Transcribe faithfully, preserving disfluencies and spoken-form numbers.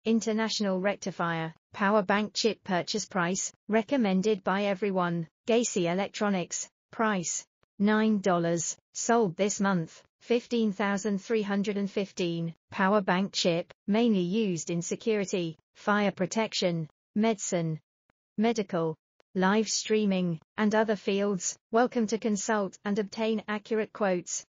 International Rectifier, power bank chip purchase price, recommended by everyone, Gaisi Electronics, price, nine dollars, sold this month, fifteen thousand three hundred fifteen, power bank chip, mainly used in security, fire protection, medicine, medical, live streaming, and other fields. Welcome to consult and obtain accurate quotes.